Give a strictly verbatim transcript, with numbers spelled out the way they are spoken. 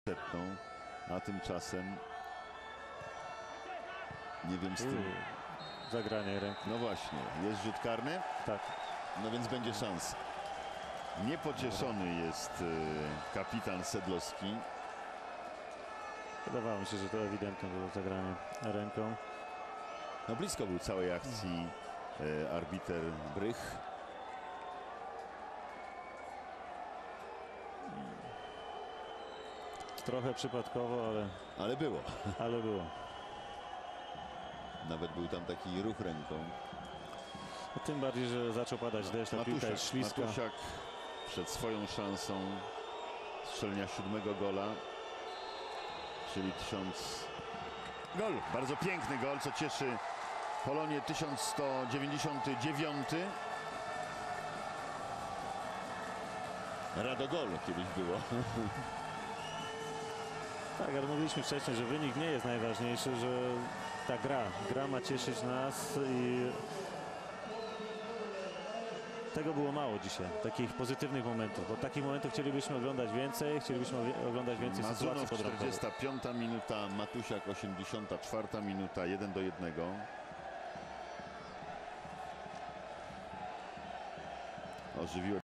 setną, a tymczasem nie wiem z tym. Zagranie ręki. No właśnie, jest rzut karny? Tak. No więc będzie szansa. Niepocieszony jest y, kapitan Sedlowski. Wydawało mi się, że to ewidentne było zagranie ręką. No blisko był całej akcji y, arbiter Brych. Trochę przypadkowo, ale... Ale było. Ale było. Nawet był tam taki ruch ręką. No, tym bardziej, że zaczął padać deszcz, ta piłka jest śliska. Matusiak przed swoją szansą strzelenia siódmego gola, czyli tysiąc... Gol! Bardzo piękny gol, co cieszy Polonię. Tysiąc sto dziewięćdziesiąty dziewiąty. Radogol kiedyś było. Tak, ale mówiliśmy wcześniej, że wynik nie jest najważniejszy, że ta gra, gra ma cieszyć nas i tego było mało dzisiaj, takich pozytywnych momentów, bo takich momentów chcielibyśmy oglądać więcej, chcielibyśmy oglądać więcej sytuacji Mazunow podbramkowych. czterdziesta piąta minuta, Matusiak osiemdziesiąta czwarta minuta, jeden do jednego. Ożywiło